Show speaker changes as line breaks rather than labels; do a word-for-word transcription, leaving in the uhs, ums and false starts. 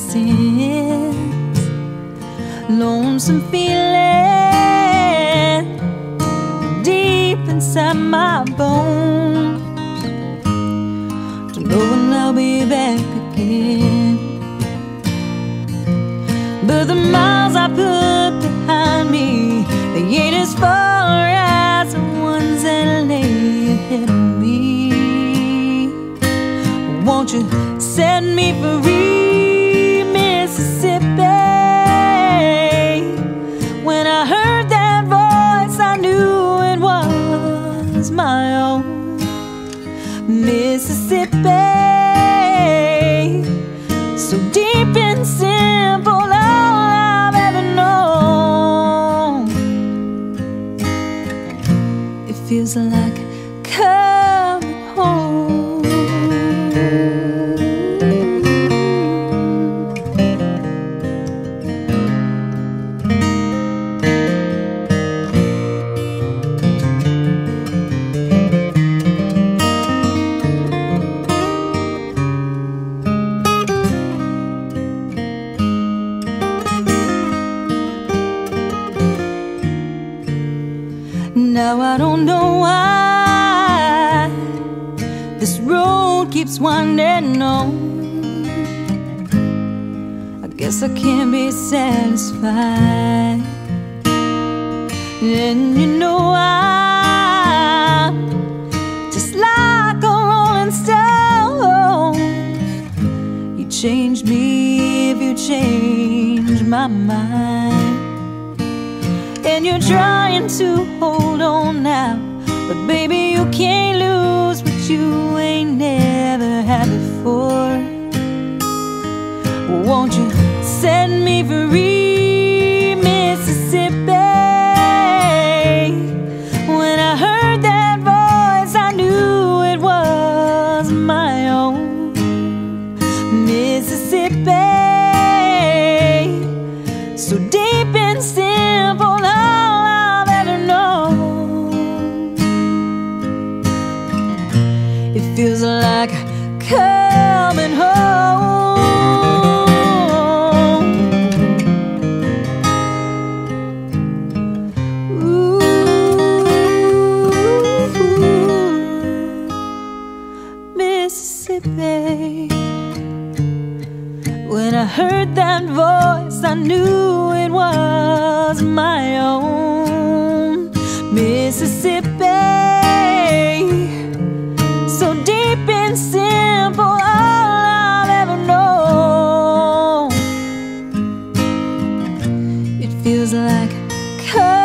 since. Lonesome feeling deep inside my bones. Don't know when I'll be back again, but the miles I put behind me, they ain't as far as the ones that lay ahead of me. Won't you set me free, Mississippi? When I heard that voice, I knew it was my own Mississippi. So deep and simple, all I've ever known. It feels like coming home. Now I don't know why this road keeps winding on. I guess I can't be satisfied. And you know I'm just like a rolling stone. You change me if you change my mind. And you're trying to hold on now, but baby, you can't lose what you ain't never had before. Won't you set me free, Mississippi? When I heard that voice, I knew it was my own Mississippi. So deep and simple, all I've ever known. It feels like coming home. Ooh, Mississippi. When I heard that voice, I knew it was my own Mississippi. So deep and simple, all I've ever known. It feels like